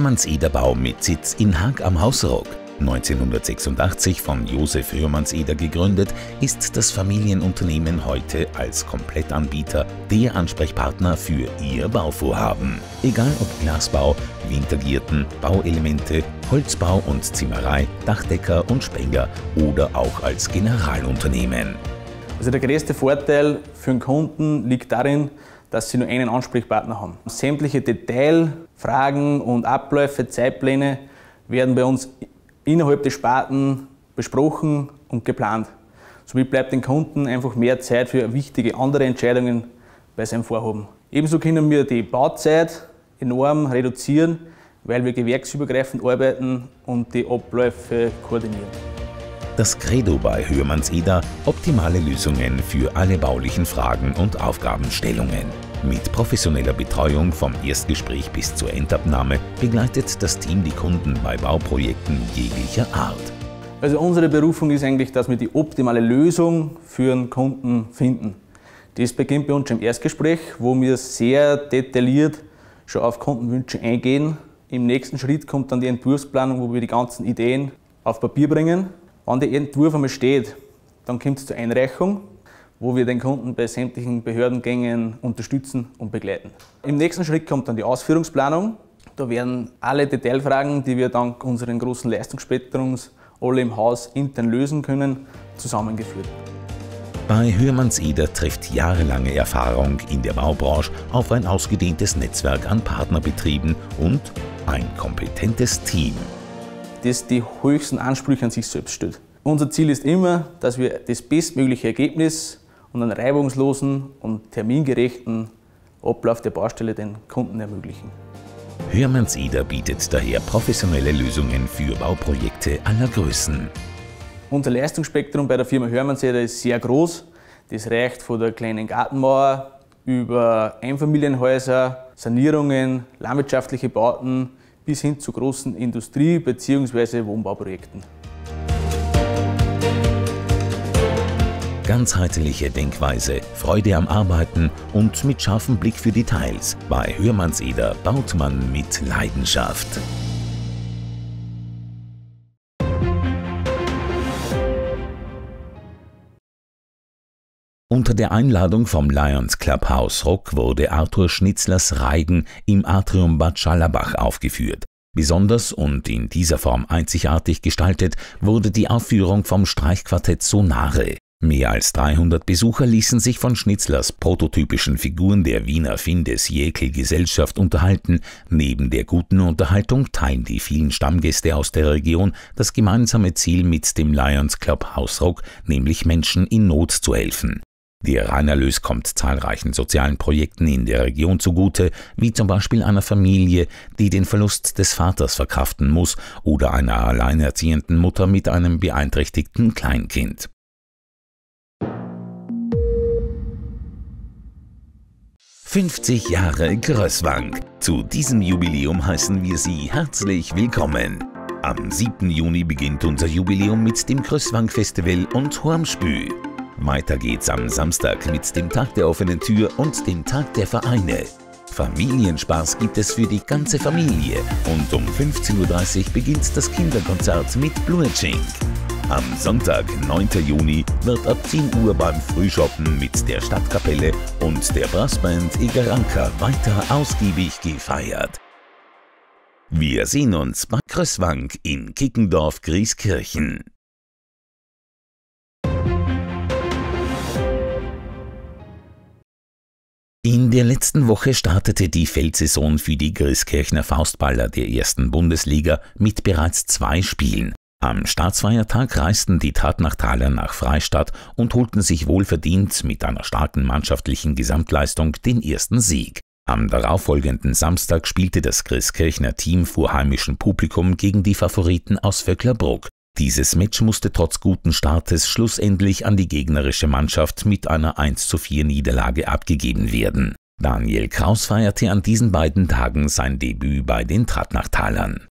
Hörmannseder Bau mit Sitz in Haag am Hausrock. 1986 von Josef Hörmannseder gegründet, ist das Familienunternehmen heute als Komplettanbieter der Ansprechpartner für Ihr Bauvorhaben. Egal ob Glasbau, Wintergärten, Bauelemente, Holzbau und Zimmerei, Dachdecker und Sprenger oder auch als Generalunternehmen. Also der größte Vorteil für den Kunden liegt darin, dass sie nur einen Ansprechpartner haben. Sämtliche Detailfragen und Abläufe, Zeitpläne werden bei uns innerhalb des Sparten besprochen und geplant. Somit bleibt den Kunden einfach mehr Zeit für wichtige andere Entscheidungen bei seinem Vorhaben. Ebenso können wir die Bauzeit enorm reduzieren, weil wir gewerksübergreifend arbeiten und die Abläufe koordinieren. Das Credo bei Hörmannseder: optimale Lösungen für alle baulichen Fragen und Aufgabenstellungen. Mit professioneller Betreuung vom Erstgespräch bis zur Endabnahme begleitet das Team die Kunden bei Bauprojekten jeglicher Art. Also unsere Berufung ist eigentlich, dass wir die optimale Lösung für den Kunden finden. Das beginnt bei uns schon im Erstgespräch, wo wir sehr detailliert schon auf Kundenwünsche eingehen. Im nächsten Schritt kommt dann die Entwurfsplanung, wo wir die ganzen Ideen auf Papier bringen. Wenn der Entwurf einmal steht, dann kommt es zur Einreichung, wo wir den Kunden bei sämtlichen Behördengängen unterstützen und begleiten. Im nächsten Schritt kommt dann die Ausführungsplanung. Da werden alle Detailfragen, die wir dank unseren großen Leistungsspektrums alle im Haus intern lösen können, zusammengeführt. Bei Hörmannseder trifft jahrelange Erfahrung in der Baubranche auf ein ausgedehntes Netzwerk an Partnerbetrieben und ein kompetentes Team, das die höchsten Ansprüche an sich selbst stellt. Unser Ziel ist immer, dass wir das bestmögliche Ergebnis und einen reibungslosen und termingerechten Ablauf der Baustelle den Kunden ermöglichen. Hörmannseder bietet daher professionelle Lösungen für Bauprojekte aller Größen. Unser Leistungsspektrum bei der Firma Hörmannseder ist sehr groß. Das reicht von der kleinen Gartenmauer über Einfamilienhäuser, Sanierungen, landwirtschaftliche Bauten bis hin zu großen Industrie- bzw. Wohnbauprojekten. Ganzheitliche Denkweise, Freude am Arbeiten und mit scharfem Blick für Details. Bei Hörmannseder baut man mit Leidenschaft. Unter der Einladung vom Lions Club Hausrock wurde Arthur Schnitzlers Reigen im Atrium Bad Scharlabach aufgeführt. Besonders und in dieser Form einzigartig gestaltet wurde die Aufführung vom Streichquartett Sonare. Mehr als 300 Besucher ließen sich von Schnitzlers prototypischen Figuren der Wiener Findes-Jäkel-Gesellschaft unterhalten. Neben der guten Unterhaltung teilen die vielen Stammgäste aus der Region das gemeinsame Ziel mit dem Lions Club Hausrock, nämlich Menschen in Not zu helfen. Der Reinerlös kommt zahlreichen sozialen Projekten in der Region zugute, wie zum Beispiel einer Familie, die den Verlust des Vaters verkraften muss, oder einer alleinerziehenden Mutter mit einem beeinträchtigten Kleinkind. »50 Jahre Größwank«. Zu diesem Jubiläum heißen wir Sie herzlich willkommen. Am 7. Juni beginnt unser Jubiläum mit dem Größwank-Festival und Hormspü. Weiter geht's am Samstag mit dem Tag der offenen Tür und dem Tag der Vereine. Familienspaß gibt es für die ganze Familie und um 15:30 Uhr beginnt das Kinderkonzert mit Bluetschink. Am Sonntag, 9. Juni, wird ab 10 Uhr beim Frühschoppen mit der Stadtkapelle und der Brassband Egeranka weiter ausgiebig gefeiert. Wir sehen uns bei Größwank in Kickendorf-Grieskirchen. In der letzten Woche startete die Feldsaison für die Grieskirchner Faustballer der 1. Bundesliga mit bereits 2 Spielen. Am Staatsfeiertag reisten die Tratnachtaler nach Freistadt und holten sich wohlverdient mit einer starken mannschaftlichen Gesamtleistung den ersten Sieg. Am darauffolgenden Samstag spielte das Grieskirchner Team vor heimischem Publikum gegen die Favoriten aus Vöcklerbruck. Dieses Match musste trotz guten Startes schlussendlich an die gegnerische Mannschaft mit einer 1:4 Niederlage abgegeben werden. Daniel Kraus feierte an diesen beiden Tagen sein Debüt bei den Tratnachtalern.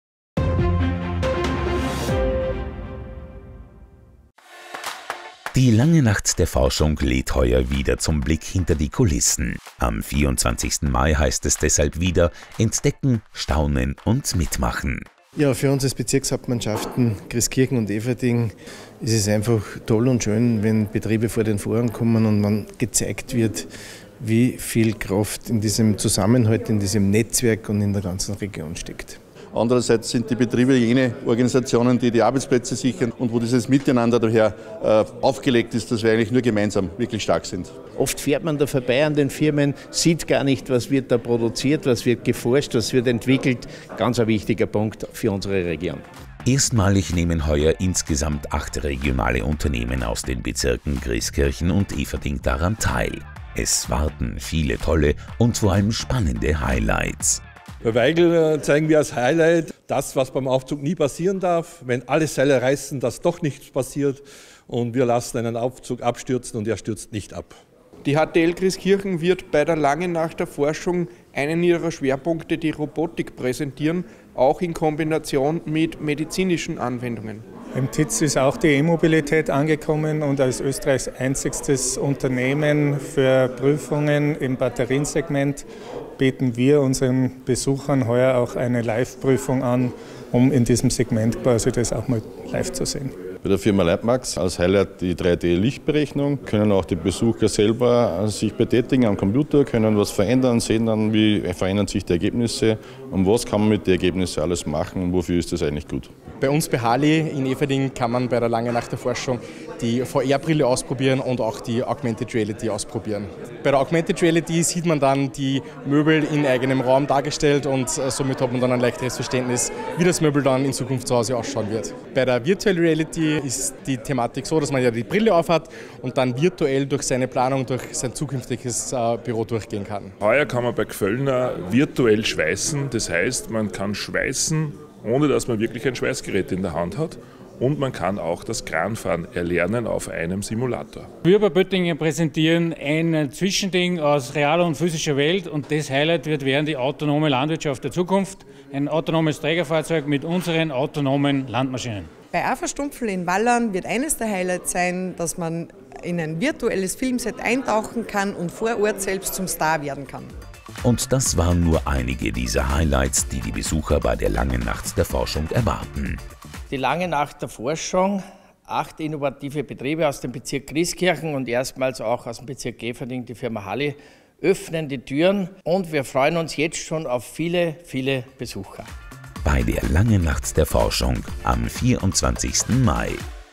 Die lange Nacht der Forschung lädt heuer wieder zum Blick hinter die Kulissen. Am 24. Mai heißt es deshalb wieder: entdecken, staunen und mitmachen. Ja, für uns als Bezirkshauptmannschaften Christkirchen und Everding ist es einfach toll und schön, wenn Betriebe vor den Vorhang kommen und man gezeigt wird, wie viel Kraft in diesem Zusammenhalt, in diesem Netzwerk und in der ganzen Region steckt. Andererseits sind die Betriebe jene Organisationen, die die Arbeitsplätze sichern und wo dieses Miteinander daher aufgelegt ist, dass wir eigentlich nur gemeinsam wirklich stark sind. Oft fährt man da vorbei an den Firmen, sieht gar nicht, was wird da produziert, was wird geforscht, was wird entwickelt. Ganz ein wichtiger Punkt für unsere Region. Erstmalig nehmen heuer insgesamt 8 regionale Unternehmen aus den Bezirken Christkirchen und Everding daran teil. Es warten viele tolle und vor allem spannende Highlights. Bei Weigl zeigen wir als Highlight das, was beim Aufzug nie passieren darf. Wenn alle Seile reißen, dass doch nichts passiert und wir lassen einen Aufzug abstürzen und er stürzt nicht ab. Die HTL Christkirchen wird bei der Langen Nacht der Forschung einen ihrer Schwerpunkte, die Robotik, präsentieren, auch in Kombination mit medizinischen Anwendungen. Im TIZ ist auch die E-Mobilität angekommen und als Österreichs einzigstes Unternehmen für Prüfungen im Batteriensegment bieten wir unseren Besuchern heuer auch eine Live-Prüfung an, um in diesem Segment quasi das auch mal live zu sehen. Bei der Firma Leitmax als Highlight die 3D-Lichtberechnung, können auch die Besucher selber sich betätigen am Computer, können was verändern, sehen dann, wie verändern sich die Ergebnisse und was kann man mit den Ergebnissen alles machen und wofür ist das eigentlich gut. Bei uns bei Harley in Everding kann man bei der Langen Nacht der Forschung die VR-Brille ausprobieren und auch die Augmented Reality ausprobieren. Bei der Augmented Reality sieht man dann die Möbel in eigenem Raum dargestellt und somit hat man dann ein leichteres Verständnis, wie das Möbel dann in Zukunft zu Hause ausschauen wird. Bei der Virtual Reality ist die Thematik so, dass man ja die Brille aufhat und dann virtuell durch seine Planung, durch sein zukünftiges Büro durchgehen kann. Heuer kann man bei Gföllner virtuell schweißen, das heißt, man kann schweißen, ohne dass man wirklich ein Schweißgerät in der Hand hat. Und man kann auch das Kranfahren erlernen auf einem Simulator. Wir bei Böttingen präsentieren ein Zwischending aus realer und physischer Welt und das Highlight wird werden die autonome Landwirtschaft der Zukunft. Ein autonomes Trägerfahrzeug mit unseren autonomen Landmaschinen. Bei AFA-Stumpfel in Wallern wird eines der Highlights sein, dass man in ein virtuelles Filmset eintauchen kann und vor Ort selbst zum Star werden kann. Und das waren nur einige dieser Highlights, die die Besucher bei der Langen Nacht der Forschung erwarten. Die Lange Nacht der Forschung, 8 innovative Betriebe aus dem Bezirk Christkirchen und erstmals auch aus dem Bezirk Everding, die Firma Harley, öffnen die Türen und wir freuen uns jetzt schon auf viele, viele Besucher. Bei der Langen Nacht der Forschung am 24. Mai.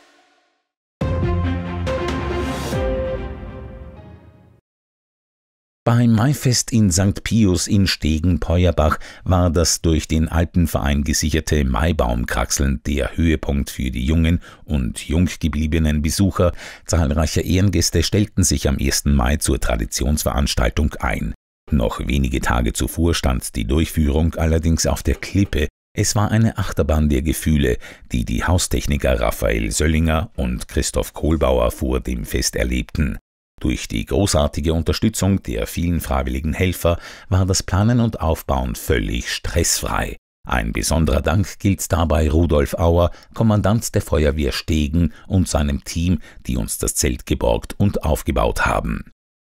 Beim Maifest in St. Pius in Stegen-Peuerbach war das durch den Alpenverein gesicherte Maibaumkraxeln der Höhepunkt für die jungen und jung gebliebenen Besucher. Zahlreiche Ehrengäste stellten sich am 1. Mai zur Traditionsveranstaltung ein. Noch wenige Tage zuvor stand die Durchführung allerdings auf der Klippe. Es war eine Achterbahn der Gefühle, die die Haustechniker Raphael Söllinger und Christoph Kohlbauer vor dem Fest erlebten. Durch die großartige Unterstützung der vielen freiwilligen Helfer war das Planen und Aufbauen völlig stressfrei. Ein besonderer Dank gilt dabei Rudolf Auer, Kommandant der Feuerwehr Stegen und seinem Team, die uns das Zelt geborgt und aufgebaut haben.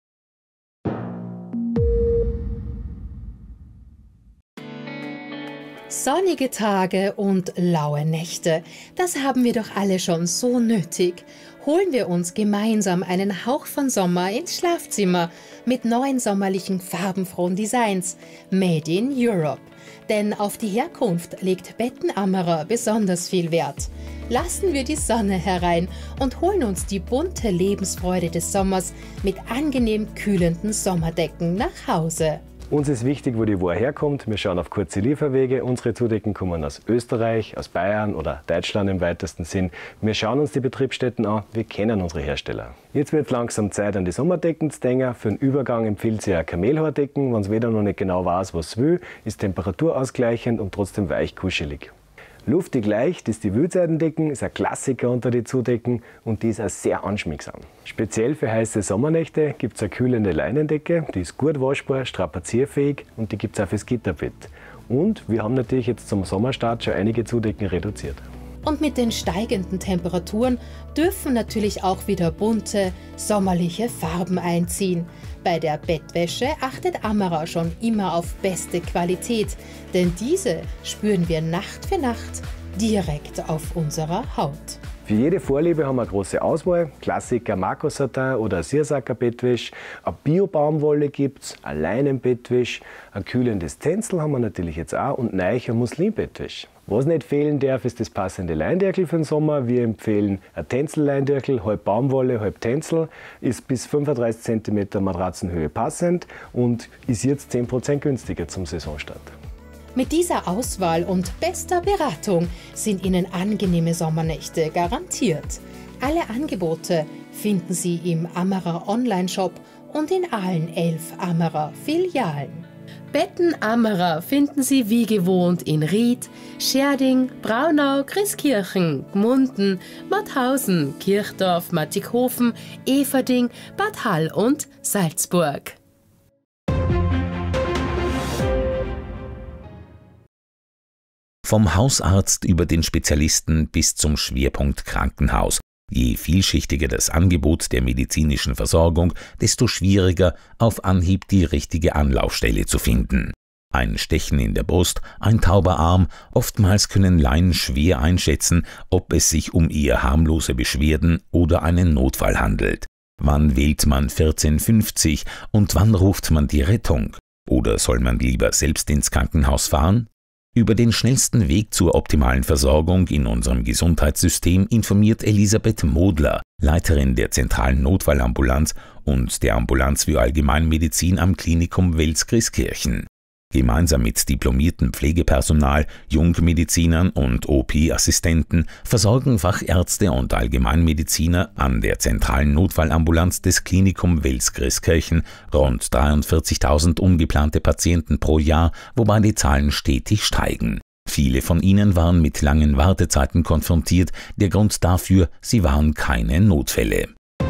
Sonnige Tage und laue Nächte, das haben wir doch alle schon so nötig. Holen wir uns gemeinsam einen Hauch von Sommer ins Schlafzimmer mit neuen sommerlichen farbenfrohen Designs, Made in Europe. Denn auf die Herkunft legt Bettenammerer besonders viel Wert. Lassen wir die Sonne herein und holen uns die bunte Lebensfreude des Sommers mit angenehm kühlenden Sommerdecken nach Hause. Uns ist wichtig, wo die Ware herkommt. Wir schauen auf kurze Lieferwege. Unsere Zudecken kommen aus Österreich, aus Bayern oder Deutschland im weitesten Sinn. Wir schauen uns die Betriebsstätten an. Wir kennen unsere Hersteller. Jetzt wird langsam Zeit, an die Sommerdecken zu denken. Für den Übergang empfiehlt sich eine Kamelhaardecken. Wenn es weder noch nicht genau weiß, was es will, ist temperaturausgleichend und trotzdem weich kuschelig. Luftig leicht ist die Wühlseidendecken, ist ein Klassiker unter die Zudecken und die ist auch sehr anschmiegsam. Speziell für heiße Sommernächte gibt es eine kühlende Leinendecke, die ist gut waschbar, strapazierfähig und die gibt es auch fürs Gitterbett. Und wir haben natürlich jetzt zum Sommerstart schon einige Zudecken reduziert. Und mit den steigenden Temperaturen dürfen natürlich auch wieder bunte, sommerliche Farben einziehen. Bei der Bettwäsche achtet Amara schon immer auf beste Qualität, denn diese spüren wir Nacht für Nacht direkt auf unserer Haut. Für jede Vorliebe haben wir eine große Auswahl. Klassiker Marco-Satin oder Seersacker-Bettwäsche. Eine Bio-Baumwolle gibt es, eine Leinen-Bettwäsche, ein kühlendes Tencel haben wir natürlich jetzt auch und neiche Muslim-Bettwäsche. Was nicht fehlen darf, ist das passende Leindärkel für den Sommer. Wir empfehlen ein Tencel-Leindärkel, halb Baumwolle, halb Tencel, ist bis 35 cm Matratzenhöhe passend und ist jetzt 10% günstiger zum Saisonstart. Mit dieser Auswahl und bester Beratung sind Ihnen angenehme Sommernächte garantiert. Alle Angebote finden Sie im Amara Online-Shop und in allen 11 Amara Filialen. Betten Amara finden Sie wie gewohnt in Ried, Scherding, Braunau, Christkirchen, Gmunden, Mauthausen, Kirchdorf, Mattighofen, Everding, Bad Hall und Salzburg. Vom Hausarzt über den Spezialisten bis zum Schwerpunkt Krankenhaus. Je vielschichtiger das Angebot der medizinischen Versorgung, desto schwieriger, auf Anhieb die richtige Anlaufstelle zu finden. Ein Stechen in der Brust, ein tauber Arm, oftmals können Laien schwer einschätzen, ob es sich um eher harmlose Beschwerden oder einen Notfall handelt. Wann wählt man 1450 und wann ruft man die Rettung? Oder soll man lieber selbst ins Krankenhaus fahren? Über den schnellsten Weg zur optimalen Versorgung in unserem Gesundheitssystem informiert Elisabeth Modler, Leiterin der zentralen Notfallambulanz und der Ambulanz für Allgemeinmedizin am Klinikum Wels-Christkirchen. Gemeinsam mit diplomiertem Pflegepersonal, Jungmedizinern und OP-Assistenten versorgen Fachärzte und Allgemeinmediziner an der zentralen Notfallambulanz des Klinikum Wels-Christkirchen rund 43.000 ungeplante Patienten pro Jahr, wobei die Zahlen stetig steigen. Viele von ihnen waren mit langen Wartezeiten konfrontiert, der Grund dafür, sie waren keine Notfälle.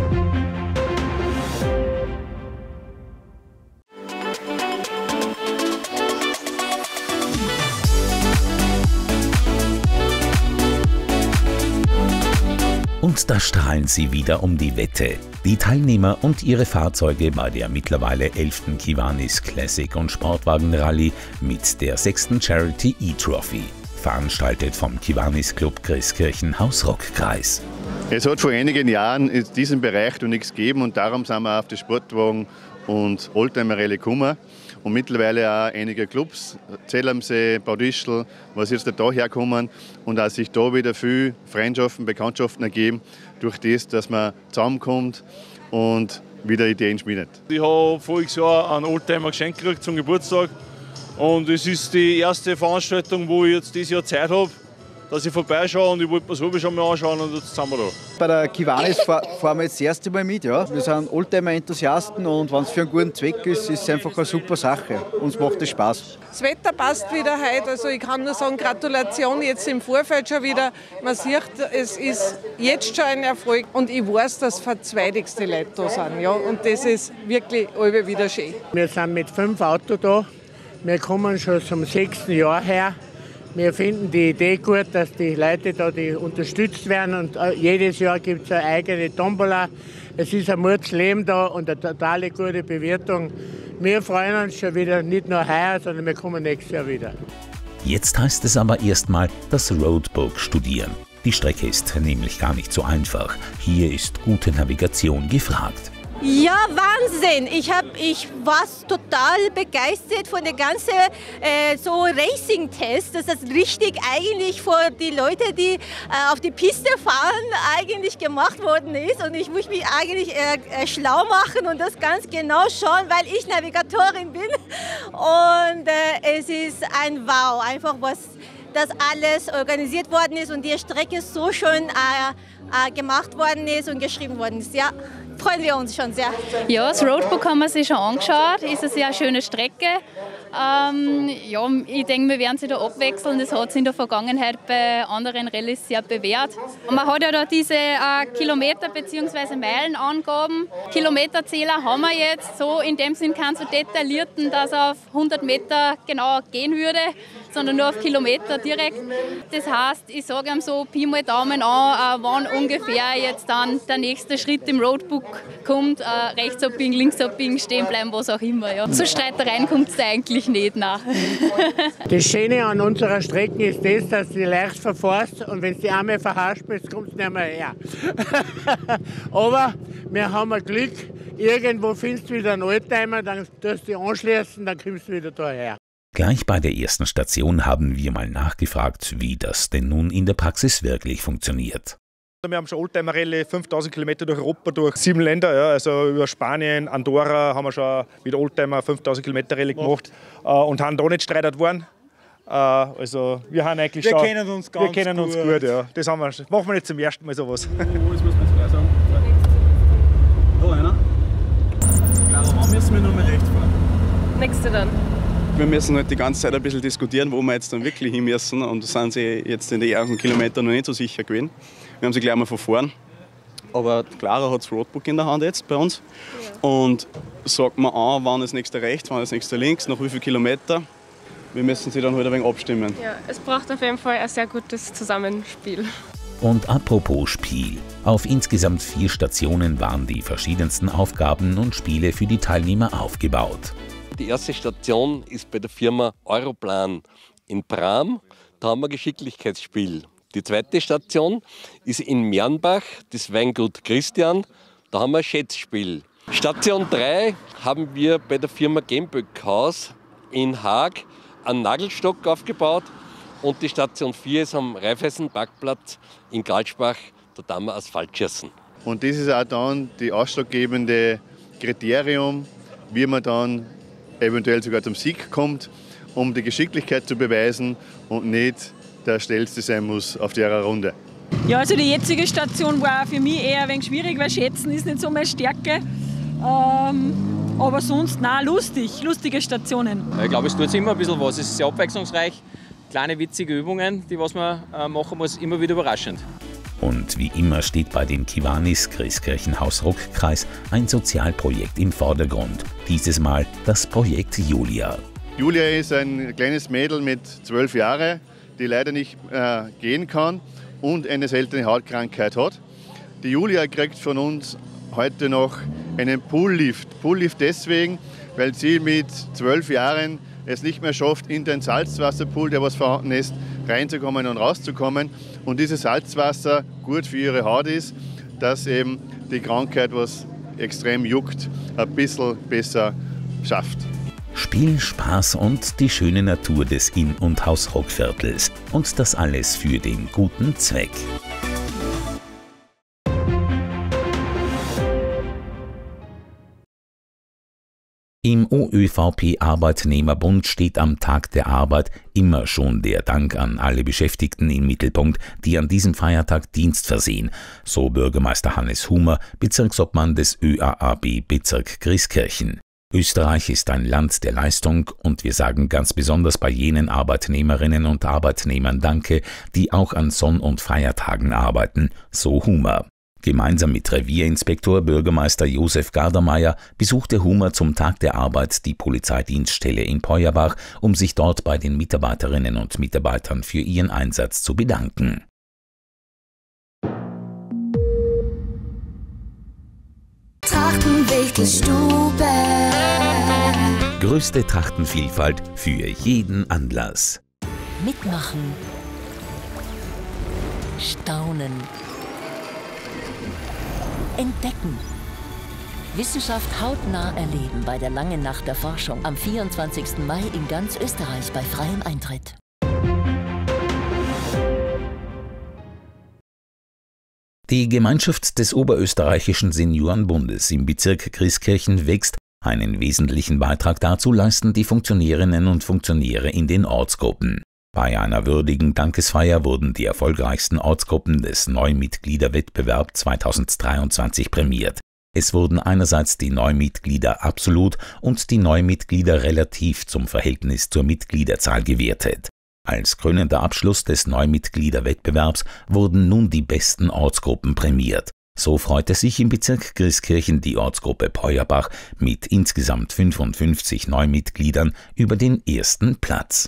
Und da strahlen sie wieder um die Wette. Die Teilnehmer und ihre Fahrzeuge bei der mittlerweile 11. Kiwanis Classic und Sportwagen Rallye mit der 6. Charity E-Trophy, veranstaltet vom Kiwanis Club Christkirchen Hausruck-Kreis. Es hat vor einigen Jahren in diesem Bereich noch nichts gegeben und darum sind wir auf die Sportwagen und Oldtimer-Rallye gekommen. Und mittlerweile auch einige Clubs, Zell am See, Bad Ischl, was jetzt da herkommen und auch sich da wieder viel Freundschaften, Bekanntschaften ergeben, durch das, dass man zusammenkommt und wieder Ideen schmiedet. Ich habe voriges Jahr einen Oldtimer geschenkt gekriegt zum Geburtstag und es ist die erste Veranstaltung, wo ich jetzt dieses Jahr Zeit habe, dass ich vorbeischaue und ich wollte mir selber schon mal anschauen und jetzt sind wir da. Bei der Kiwanis fahren wir jetzt das erste Mal mit. Ja. Wir sind Oldtimer-Enthusiasten und wenn es für einen guten Zweck ist, ist es einfach eine super Sache. Uns macht es Spaß. Das Wetter passt wieder heute, also ich kann nur sagen, Gratulation jetzt im Vorfeld schon wieder. Man sieht, es ist jetzt schon ein Erfolg und ich weiß, dass verzweitigste Leute da sind. Ja. Und das ist wirklich alle wieder schön. Wir sind mit 5 Autos da. Wir kommen schon zum 6. Jahr her. Wir finden die Idee gut, dass die Leute da unterstützt werden und jedes Jahr gibt es eine eigene Tombola. Es ist ein Mordsleben da und eine totale gute Bewirtung. Wir freuen uns schon wieder, nicht nur heuer, sondern wir kommen nächstes Jahr wieder. Jetzt heißt es aber erstmal das Roadbook studieren. Die Strecke ist nämlich gar nicht so einfach. Hier ist gute Navigation gefragt. Ja, Wahnsinn! Ich war total begeistert von der ganzen so Racing-Test, dass das richtig eigentlich für die Leute, die auf die Piste fahren, eigentlich gemacht worden ist. Und ich muss mich eigentlich schlau machen und das ganz genau schauen, weil ich Navigatorin bin. Und es ist ein Wow, einfach was das alles organisiert worden ist und die Strecke so schön gemacht worden ist und geschrieben worden ist. Ja, freuen wir uns schon sehr. Ja, das Roadbook haben wir sich schon angeschaut. Ist eine sehr schöne Strecke Ja, ich denke, wir werden sie da abwechseln. Das hat sich in der Vergangenheit bei anderen Rallyes sehr bewährt. Und man hat ja da diese Kilometer- bzw. Meilenangaben. Kilometerzähler haben wir jetzt so in dem Sinn keinen so detaillierten, dass er auf 100 Meter genau gehen würde, sondern nur auf Kilometer direkt. Das heißt, ich sage ihm so Pi mal Daumen an, wann ungefähr jetzt dann der nächste Schritt im Roadbook kommt. Rechts abbiegen, links abbiegen, stehen bleiben, was auch immer. Ja. Zu Streitereien kommt es eigentlich nicht nach. Das Schöne an unserer Strecke ist das, dass du leicht verfährst und wenn du die einmal verhaspelst, kommst du nicht mehr her. Aber wir haben ein Glück, irgendwo findest du wieder einen Oldtimer, dann tust du dich anschließen, dann kommst du wieder daher. Gleich bei der ersten Station haben wir mal nachgefragt, wie das denn nun in der Praxis wirklich funktioniert. Wir haben schon Oldtimer-Rallye, 5000 Kilometer durch Europa, durch 7 Länder, ja, also über Spanien, Andorra haben wir schon mit Oldtimer 5000 Kilometer Rallye gemacht und haben da nicht streitert worden. Also wir haben eigentlich wir kennen uns ganz gut. Ja. Das machen wir nicht zum ersten Mal sowas. Das muss man jetzt gleich sagen. Da einer. Clara, wann müssen wir noch mal rechts fahren? Nächste dann. Wir müssen halt die ganze Zeit ein bisschen diskutieren, wo wir jetzt dann wirklich hin müssen. Und da sind sie jetzt in den ersten Kilometern noch nicht so sicher gewesen. Wir haben sie gleich mal verfahren. Aber Clara hat das Roadbook in der Hand jetzt bei uns. Ja. Und sagt mir an, wann das nächste rechts, wann das nächste links, nach wie viel Kilometer. Wir müssen sie dann halt ein wenig abstimmen. Ja, es braucht auf jeden Fall ein sehr gutes Zusammenspiel. Und apropos Spiel. Auf insgesamt 4 Stationen waren die verschiedensten Aufgaben und Spiele für die Teilnehmer aufgebaut. Die erste Station ist bei der Firma Europlan in Bram. Da haben wir ein Geschicklichkeitsspiel. Die zweite Station ist in Mernbach, das Weingut Christian. Da haben wir ein Schätzspiel. Station 3 haben wir bei der Firma Gemböckhaus in Haag einen Nagelstock aufgebaut. Und die Station 4 ist am Raiffeisen-Parkplatz in Galschbach. Da haben wir Asphaltschießen. Und das ist auch dann die ausschlaggebende Kriterium, wie man dann eventuell sogar zum Sieg kommt, um die Geschicklichkeit zu beweisen und nicht der Schnellste sein muss auf der Runde. Ja, also die jetzige Station war für mich eher ein wenig schwierig, weil Schätzen ist nicht so meine Stärke. Aber sonst, lustige Stationen. Ich glaube, es tut immer ein bisschen was. Es ist sehr abwechslungsreich. Kleine witzige Übungen, die was man machen muss, immer wieder überraschend. Und wie immer steht bei den Kiwanis Christkirchen-Hausruck-Kreis ein Sozialprojekt im Vordergrund. Dieses Mal das Projekt Julia. Julia ist ein kleines Mädel mit 12 Jahren, die leider nicht gehen kann und eine seltene Hautkrankheit hat. Die Julia kriegt von uns heute noch einen Poollift. Poollift deswegen, weil sie mit 12 Jahren es nicht mehr schafft, in den Salzwasserpool, der was vorhanden ist, reinzukommen und rauszukommen. Und dieses Salzwasser gut für ihre Haut ist, dass eben die Krankheit, was extrem juckt, ein bisschen besser schafft. Spiel, Spaß und die schöne Natur des In- und Hausruckviertels. Und das alles für den guten Zweck. Im OÖVP-Arbeitnehmerbund steht am Tag der Arbeit immer schon der Dank an alle Beschäftigten im Mittelpunkt, die an diesem Feiertag Dienst versehen, so Bürgermeister Hannes Humer, Bezirksobmann des ÖAAB Bezirk Grieskirchen. Österreich ist ein Land der Leistung und wir sagen ganz besonders bei jenen Arbeitnehmerinnen und Arbeitnehmern Danke, die auch an Sonn- und Feiertagen arbeiten, so Humer. Gemeinsam mit Revierinspektor Bürgermeister Josef Gardermeier besuchte Humer zum Tag der Arbeit die Polizeidienststelle in Peuerbach, um sich dort bei den Mitarbeiterinnen und Mitarbeitern für ihren Einsatz zu bedanken. Trachtenwichtelstube. Größte Trachtenvielfalt für jeden Anlass. Mitmachen. Staunen. Entdecken. Wissenschaft hautnah erleben bei der Langen Nacht der Forschung am 24. Mai in ganz Österreich bei freiem Eintritt. Die Gemeinschaft des Oberösterreichischen Seniorenbundes im Bezirk Grieskirchen wächst. Einen wesentlichen Beitrag dazu leisten die Funktionärinnen und Funktionäre in den Ortsgruppen. Bei einer würdigen Dankesfeier wurden die erfolgreichsten Ortsgruppen des Neumitgliederwettbewerbs 2023 prämiert. Es wurden einerseits die Neumitglieder absolut und die Neumitglieder relativ zum Verhältnis zur Mitgliederzahl gewertet. Als krönender Abschluss des Neumitgliederwettbewerbs wurden nun die besten Ortsgruppen prämiert. So freute sich im Bezirk Grieskirchen die Ortsgruppe Peuerbach mit insgesamt 55 Neumitgliedern über den ersten Platz.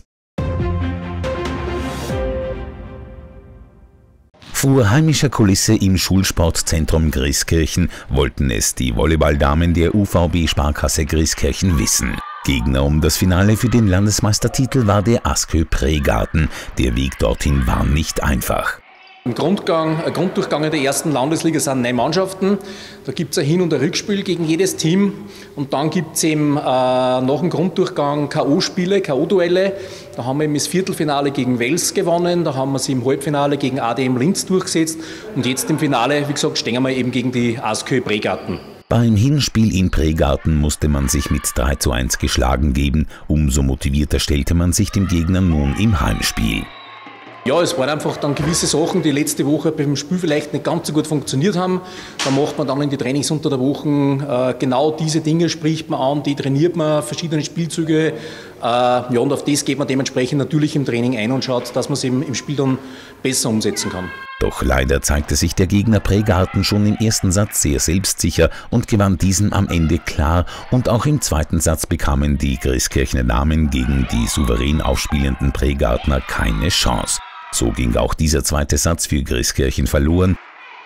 Vor heimischer Kulisse im Schulsportzentrum Grieskirchen wollten es die Volleyballdamen der UVB Sparkasse Grieskirchen wissen. Gegner um das Finale für den Landesmeistertitel war der ASKÖ Pregarten. Der Weg dorthin war nicht einfach. Im Grunddurchgang in der ersten Landesliga sind 9 Mannschaften. Da gibt es ein Hin- und ein Rückspiel gegen jedes Team. Und dann gibt es eben nach dem Grunddurchgang K.O.-Spiele, K.O.-Duelle. Da haben wir eben das Viertelfinale gegen Wels gewonnen. Da haben wir sie im Halbfinale gegen ADM Linz durchgesetzt. Und jetzt im Finale, wie gesagt, stehen wir eben gegen die ASKÖ Pregarten. Beim Hinspiel in Pregarten musste man sich mit 3:1 geschlagen geben. Umso motivierter stellte man sich dem Gegner nun im Heimspiel. Ja, es waren einfach dann gewisse Sachen, die letzte Woche beim Spiel vielleicht nicht ganz so gut funktioniert haben. Da macht man dann in die Trainings unter der Woche genau diese Dinge, spricht man an, die trainiert man, verschiedene Spielzüge. Ja, und auf das geht man dementsprechend natürlich im Training ein und schaut, dass man es im Spiel dann besser umsetzen kann. Doch leider zeigte sich der Gegner Pregarten schon im ersten Satz sehr selbstsicher und gewann diesen am Ende klar. Und auch im zweiten Satz bekamen die Grieskirchener Damen gegen die souverän aufspielenden Pregartner keine Chance. So ging auch dieser zweite Satz für Grieskirchen verloren.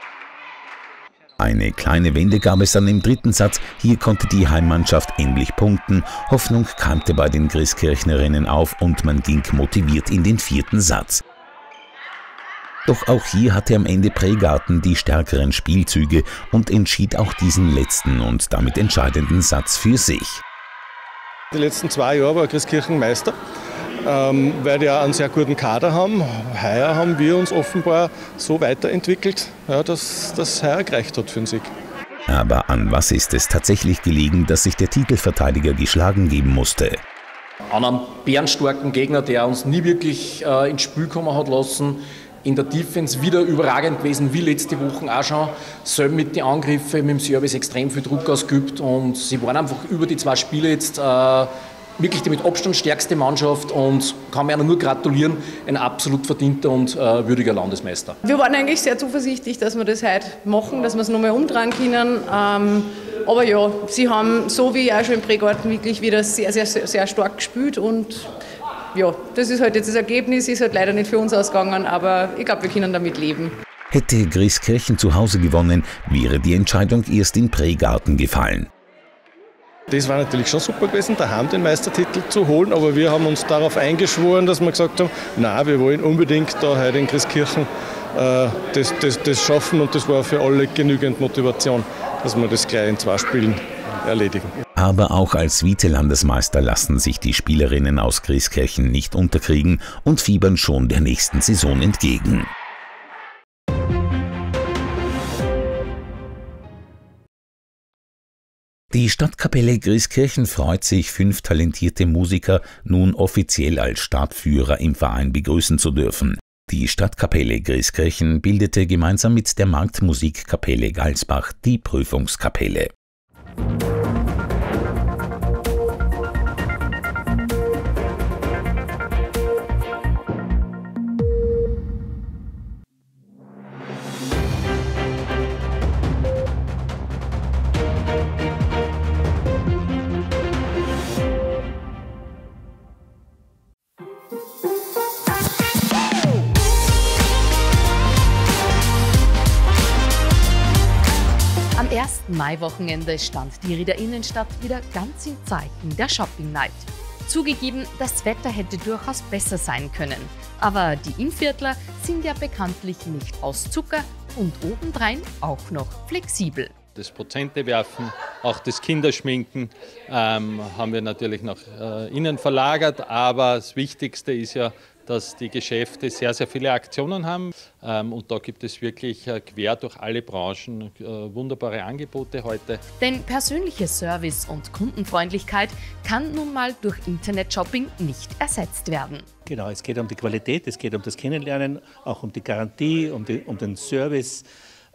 Eine kleine Wende gab es dann im dritten Satz. Hier konnte die Heimmannschaft endlich punkten. Hoffnung keimte bei den Grieskirchnerinnen auf und man ging motiviert in den vierten Satz. Doch auch hier hatte am Ende Pregarten die stärkeren Spielzüge und entschied auch diesen letzten und damit entscheidenden Satz für sich. Die letzten 2 Jahre war Grieskirchen Meister, weil die auch einen sehr guten Kader haben. Heuer haben wir uns offenbar so weiterentwickelt, ja, dass das heuer gereicht hat für den Sieg. Aber an was ist es tatsächlich gelegen, dass sich der Titelverteidiger geschlagen geben musste? An einem bärenstarken Gegner, der uns nie wirklich ins Spiel kommen hat lassen. In der Defense wieder überragend gewesen, wie letzte Woche auch schon. Selber mit den Angriffen, mit dem Service extrem viel Druck ausgeübt und sie waren einfach über die 2 Spiele jetzt wirklich die mit Abstand stärkste Mannschaft und kann mir nur gratulieren, ein absolut verdienter und würdiger Landesmeister. Wir waren eigentlich sehr zuversichtlich, dass wir das heute machen, dass wir es nochmal umdrehen können. Aber ja, sie haben, so wie auch schon im Pregarten, wirklich wieder sehr, sehr, sehr stark gespielt und ja, das ist halt jetzt das Ergebnis, ist halt leider nicht für uns ausgegangen, aber ich glaube, wir können damit leben. Hätte Grieskirchen zu Hause gewonnen, wäre die Entscheidung erst in Pregarten gefallen. Das war natürlich schon super gewesen, daheim den Meistertitel zu holen, aber wir haben uns darauf eingeschworen, dass wir gesagt haben, nein, wir wollen unbedingt da heute in Grieskirchen das schaffen und das war für alle genügend Motivation, dass wir das gleich in 2 Spielen erledigen. Aber auch als Vizelandesmeister lassen sich die Spielerinnen aus Grieskirchen nicht unterkriegen und fiebern schon der nächsten Saison entgegen. Die Stadtkapelle Grieskirchen freut sich, 5 talentierte Musiker nun offiziell als Stadtführer im Verein begrüßen zu dürfen. Die Stadtkapelle Grieskirchen bildete gemeinsam mit der Marktmusikkapelle Galsbach die Prüfungskapelle. Am 1. Mai-Wochenende stand die Rieder Innenstadt wieder ganz im Zeichen der Shopping Night. Zugegeben, das Wetter hätte durchaus besser sein können. Aber die Innviertler sind ja bekanntlich nicht aus Zucker und obendrein auch noch flexibel. Das Prozentewerfen, auch das Kinderschminken haben wir natürlich nach innen verlagert. Aber das Wichtigste ist ja, dass die Geschäfte sehr, sehr viele Aktionen haben. Und da gibt es wirklich quer durch alle Branchen wunderbare Angebote heute. Denn persönlicher Service und Kundenfreundlichkeit kann nun mal durch Internet-Shopping nicht ersetzt werden. Genau, es geht um die Qualität, es geht um das Kennenlernen, auch um die Garantie, um den Service.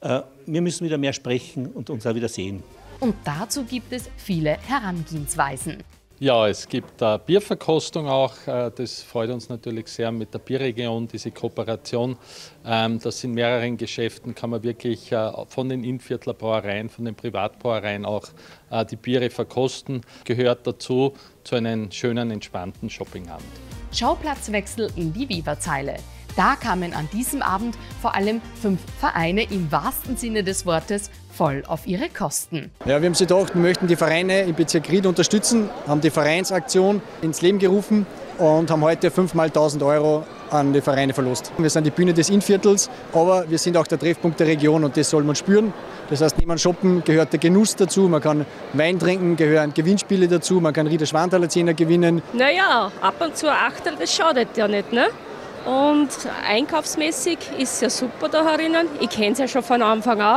Wir müssen wieder mehr sprechen und uns auch wieder sehen. Und dazu gibt es viele Herangehensweisen. Ja, es gibt Bierverkostung auch. Das freut uns natürlich sehr mit der Bierregion, diese Kooperation. Das in mehreren Geschäften kann man wirklich von den Innviertler Brauereien, von den Privatbrauereien auch die Biere verkosten. Gehört dazu zu einem schönen, entspannten Shoppingabend. Schauplatzwechsel in die Weberzeile. Da kamen an diesem Abend vor allem 5 Vereine im wahrsten Sinne des Wortes voll auf ihre Kosten. Ja, wir haben sich gedacht, wir möchten die Vereine im Bezirk Ried unterstützen, haben die Vereinsaktion ins Leben gerufen und haben heute 5-mal 1.000 Euro an die Vereine verlost. Wir sind die Bühne des Innviertels, aber wir sind auch der Treffpunkt der Region und das soll man spüren. Das heißt, neben dem Shoppen gehört der Genuss dazu, man kann Wein trinken, gehören Gewinnspiele dazu, man kann Rieder Schwanthaler 10er gewinnen. Naja, ab und zu ein Achtel, das schadet ja nicht, ne? Und einkaufsmäßig ist es ja super da herinnen. Ich kenne es ja schon von Anfang an.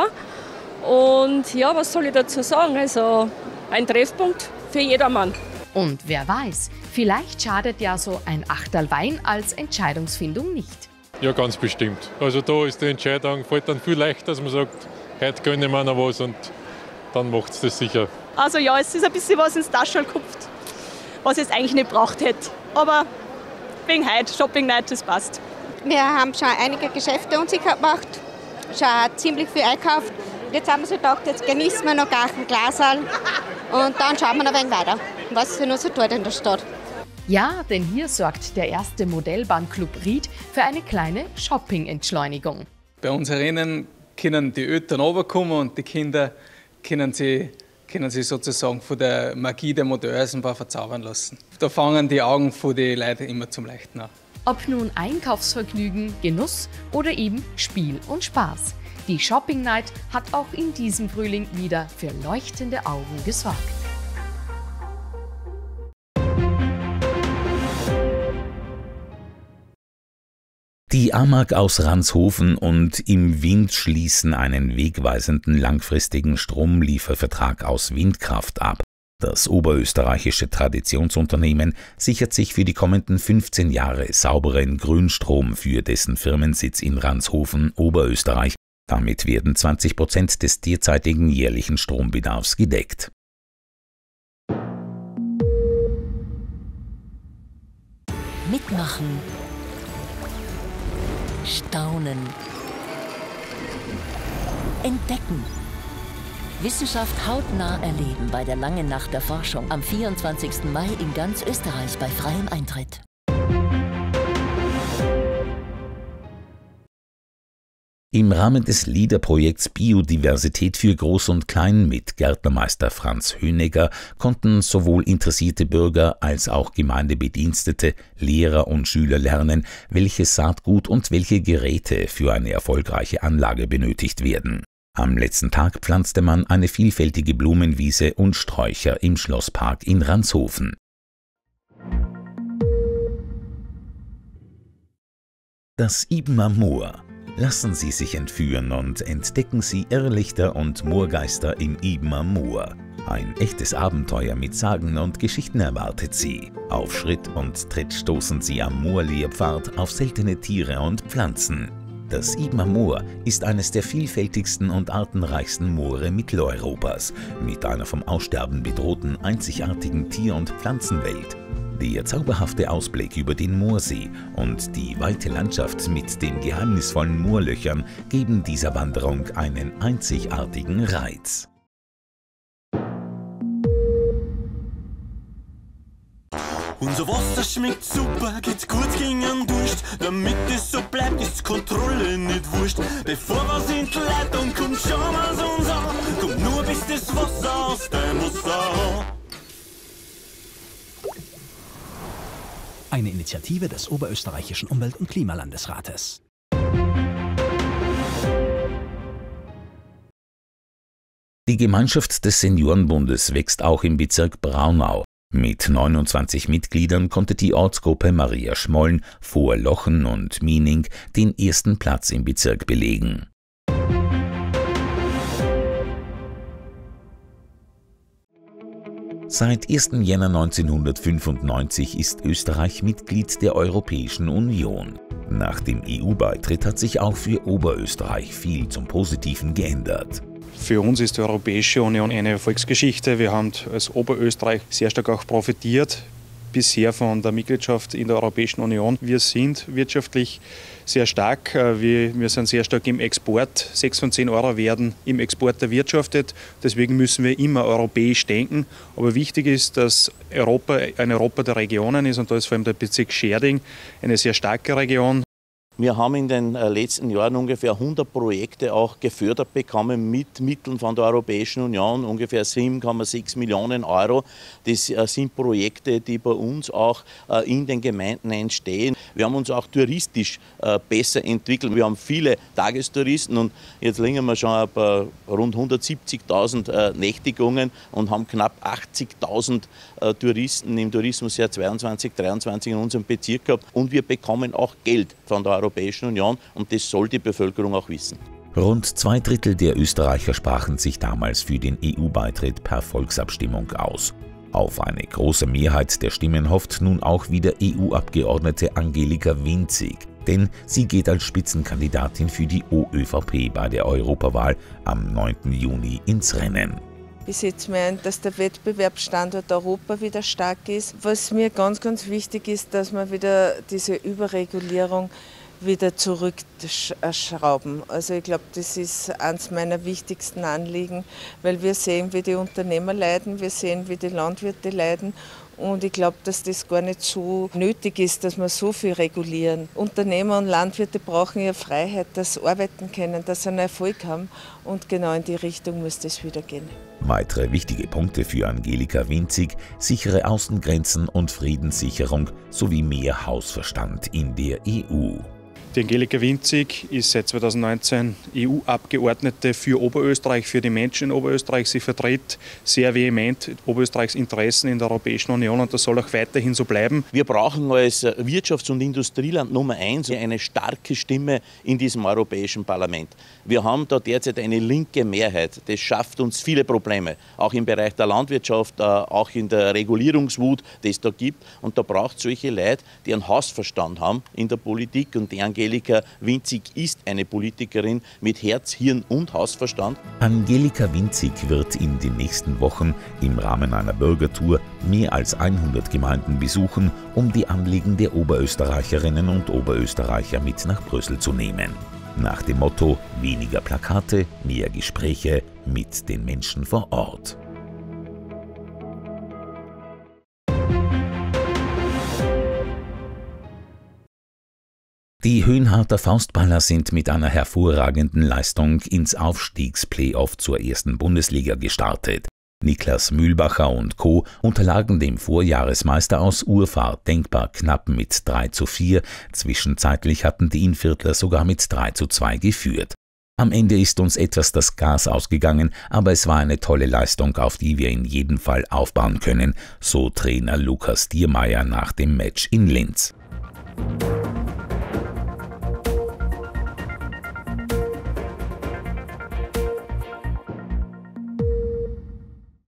Und ja, was soll ich dazu sagen? Also ein Treffpunkt für jedermann. Und wer weiß, vielleicht schadet ja so ein Achterl Wein als Entscheidungsfindung nicht. Ja, ganz bestimmt. Also da ist die Entscheidung, fällt dann viel leichter, dass man sagt, heute gönne mir noch was und dann macht es das sicher. Also ja, es ist ein bisschen was ins Taschel gekupft, was ich jetzt eigentlich nicht braucht hätte. Aber wegen heute, Shopping Night, das passt. Wir haben schon einige Geschäfte unsicher gemacht, schon ziemlich viel einkauft. Jetzt haben wir so gedacht, jetzt genießen wir noch gar ein Glasal und dann schauen wir noch ein wenig weiter, was es noch so tut in der Stadt. Ja, denn hier sorgt der erste Modellbahnclub Ried für eine kleine Shopping-Entschleunigung. Bei uns herinnen können die Eltern runterkommen und die Kinder können sich sozusagen von der Magie der Modelleisenbahn verzaubern lassen. Da fangen die Augen von den Leuten immer zum Leuchten an. Ob nun Einkaufsvergnügen, Genuss oder eben Spiel und Spaß. Die Shopping Night hat auch in diesem Frühling wieder für leuchtende Augen gesorgt. Die AMAG aus Ranshofen und im Wind schließen einen wegweisenden langfristigen Stromliefervertrag aus Windkraft ab. Das oberösterreichische Traditionsunternehmen sichert sich für die kommenden 15 Jahre sauberen Grünstrom für dessen Firmensitz in Ranshofen, Oberösterreich. Damit werden 20% des derzeitigen jährlichen Strombedarfs gedeckt. Mitmachen. Staunen. Entdecken. Wissenschaft hautnah erleben bei der Langen Nacht der Forschung am 24. Mai in ganz Österreich bei freiem Eintritt. Im Rahmen des LEADER-Projekts Biodiversität für Groß und Klein mit Gärtnermeister Franz Höniger konnten sowohl interessierte Bürger als auch Gemeindebedienstete, Lehrer und Schüler lernen, welches Saatgut und welche Geräte für eine erfolgreiche Anlage benötigt werden. Am letzten Tag pflanzte man eine vielfältige Blumenwiese und Sträucher im Schlosspark in Ranshofen. Das Ibener Moor. Lassen Sie sich entführen und entdecken Sie Irrlichter und Moorgeister im Ibener Moor. Ein echtes Abenteuer mit Sagen und Geschichten erwartet Sie. Auf Schritt und Tritt stoßen Sie am Moorlehrpfad auf seltene Tiere und Pflanzen. Das Ibener Moor ist eines der vielfältigsten und artenreichsten Moore Mitteleuropas, mit einer vom Aussterben bedrohten einzigartigen Tier- und Pflanzenwelt. Der zauberhafte Ausblick über den Moorsee und die weite Landschaft mit den geheimnisvollen Moorlöchern geben dieser Wanderung einen einzigartigen Reiz. Unser Wasser schmeckt super, geht's gut gegen den Durst. Damit es so bleibt, ist Kontrolle nicht wurscht. Bevor was in die Leitung kommt, schauen wir's uns an. Kommt nur bis das Wasser aus deinem Wasser. Eine Initiative des Oberösterreichischen Umwelt- und Klimalandesrates. Die Gemeinschaft des Seniorenbundes wächst auch im Bezirk Braunau. Mit 29 Mitgliedern konnte die Ortsgruppe Maria Schmollen vor Lochen und Miening den ersten Platz im Bezirk belegen. Seit 1. Jänner 1995 ist Österreich Mitglied der Europäischen Union. Nach dem EU-Beitritt hat sich auch für Oberösterreich viel zum Positiven geändert. Für uns ist die Europäische Union eine Erfolgsgeschichte. Wir haben als Oberösterreich sehr stark auch profitiert bisher von der Mitgliedschaft in der Europäischen Union. Wir sind wirtschaftlich sehr stark. Wir sind sehr stark im Export. 6 von 10 Euro werden im Export erwirtschaftet. Deswegen müssen wir immer europäisch denken. Aber wichtig ist, dass Europa ein Europa der Regionen ist. Und da ist vor allem der Bezirk Schärding eine sehr starke Region. Wir haben in den letzten Jahren ungefähr 100 Projekte auch gefördert bekommen mit Mitteln von der Europäischen Union, ungefähr 7,6 Millionen Euro. Das sind Projekte, die bei uns auch in den Gemeinden entstehen. Wir haben uns auch touristisch besser entwickelt. Wir haben viele Tagestouristen und jetzt liegen wir schon bei rund 170.000 Nächtigungen und haben knapp 80.000 Touristen im Tourismusjahr 2022/23 in unserem Bezirk gehabt. Und wir bekommen auch Geld von der Europäischen Union und das soll die Bevölkerung auch wissen. Rund 2/3 der Österreicher sprachen sich damals für den EU-Beitritt per Volksabstimmung aus. Auf eine große Mehrheit der Stimmen hofft nun auch wieder EU-Abgeordnete Angelika Winzig, denn sie geht als Spitzenkandidatin für die OÖVP bei der Europawahl am 9. Juni ins Rennen. Ich setze mir ein, dass der Wettbewerbsstandort Europa wieder stark ist. Was mir ganz, ganz wichtig ist, dass wir wieder diese Überregulierung wieder zurückschrauben. Also ich glaube, das ist eines meiner wichtigsten Anliegen, weil wir sehen, wie die Unternehmer leiden, wir sehen, wie die Landwirte leiden. Und ich glaube, dass das gar nicht so nötig ist, dass wir so viel regulieren. Unternehmer und Landwirte brauchen ja Freiheit, dass sie arbeiten können, dass sie einen Erfolg haben. Und genau in die Richtung muss das wieder gehen. Weitere wichtige Punkte für Angelika Winzig: sichere Außengrenzen und Friedenssicherung sowie mehr Hausverstand in der EU. Die Angelika Winzig ist seit 2019 EU-Abgeordnete für Oberösterreich, für die Menschen in Oberösterreich. Sie vertritt sehr vehement Oberösterreichs Interessen in der Europäischen Union und das soll auch weiterhin so bleiben. Wir brauchen als Wirtschafts- und Industrieland Nummer 1 eine starke Stimme in diesem Europäischen Parlament. Wir haben da derzeit eine linke Mehrheit. Das schafft uns viele Probleme, auch im Bereich der Landwirtschaft, auch in der Regulierungswut, die es da gibt. Und da braucht es solche Leute, die einen Hausverstand haben in der Politik. Und die Angelika Winzig ist eine Politikerin mit Herz, Hirn und Hausverstand. Angelika Winzig wird in den nächsten Wochen im Rahmen einer Bürgertour mehr als 100 Gemeinden besuchen, um die Anliegen der Oberösterreicherinnen und Oberösterreicher mit nach Brüssel zu nehmen. Nach dem Motto: weniger Plakate, mehr Gespräche mit den Menschen vor Ort. Die Höhenharter Faustballer sind mit einer hervorragenden Leistung ins Aufstiegsplayoff zur 1. Bundesliga gestartet. Niklas Mühlbacher und Co. unterlagen dem Vorjahresmeister aus Urfahr denkbar knapp mit 3:4. Zwischenzeitlich hatten die Innviertler sogar mit 3:2 geführt. Am Ende ist uns etwas das Gas ausgegangen, aber es war eine tolle Leistung, auf die wir in jedem Fall aufbauen können, so Trainer Lukas Diermeier nach dem Match in Linz.